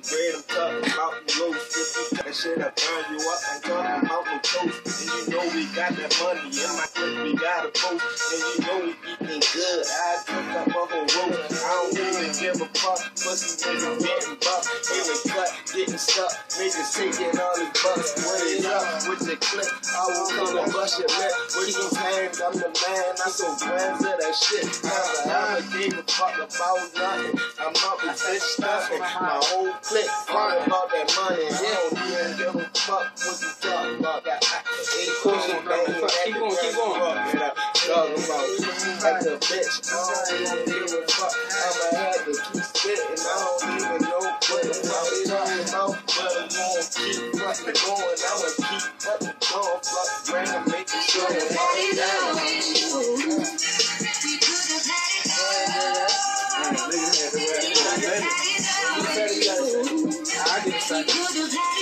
bread, I'm talking about the roast. That shit I burn you up, I'm talking about the toast. And you know we got that money in my clip, we got a post. And you know we eating good, I took up a whole roast. I don't even give a fuck, pussy niggas getting bucked. Every cut, getting stuck, niggas taking all the bucks. What is up with the clip? I was gonna bust your lip. With these hands, I'm the man, I'm so grand to that shit. Never gave a fuck about nothing. I'm up with bitch stuffing. My whole clique all about that money. I don't even give a fuck what you talk about. Got keep going. Talk about like a bitch. I don't even give a fuck. I'ma have to keep spitting. I don't even know what I'm talking about. But I'm gonna keep fucking going. I'ma keep fucking going. Fuck around and making sure that I get excited.